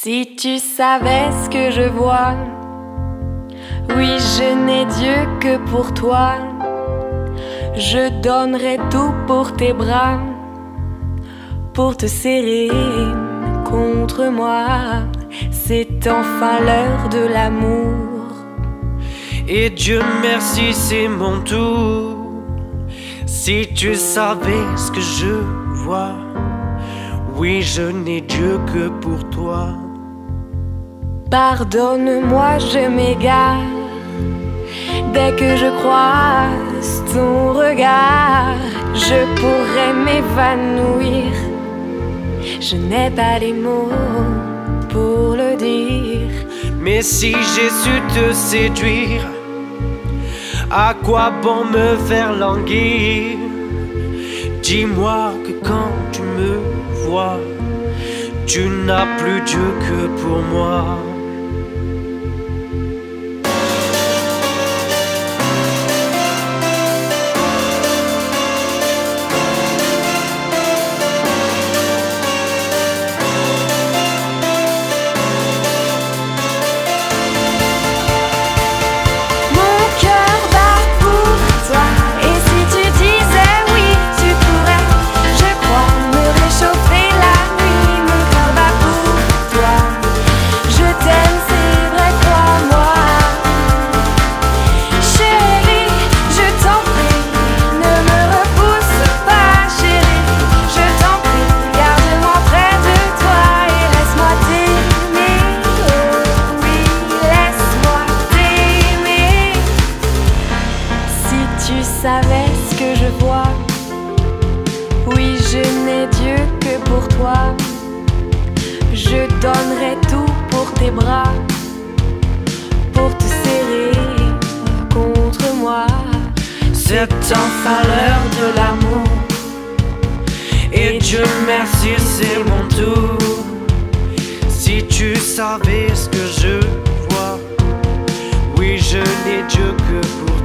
Si tu savais ce que je vois, oui, je n'ai Dieu que pour toi. Je donnerais tout pour tes bras, pour te serrer contre moi. C'est enfin l'heure de l'amour. Et Dieu merci, c'est mon tour. Si tu savais ce que je vois, oui, je n'ai Dieu que pour toi. Pardonne-moi, je m'égare dès que je croise ton regard. Je pourrais m'évanouir, je n'ai pas les mots pour le dire. Mais si j'ai su te séduire, à quoi bon me faire languir? Dis-moi que quand tu me vois, tu n'as plus Dieu que pour moi. Tu savais ce que je vois, oui, je n'ai Dieu que pour toi. Je donnerais tout pour tes bras, pour te serrer contre moi. C'est enfin l'heure de l'amour. Et Dieu merci, c'est mon tour. Si tu savais ce que je vois, oui, je n'ai Dieu que pour toi.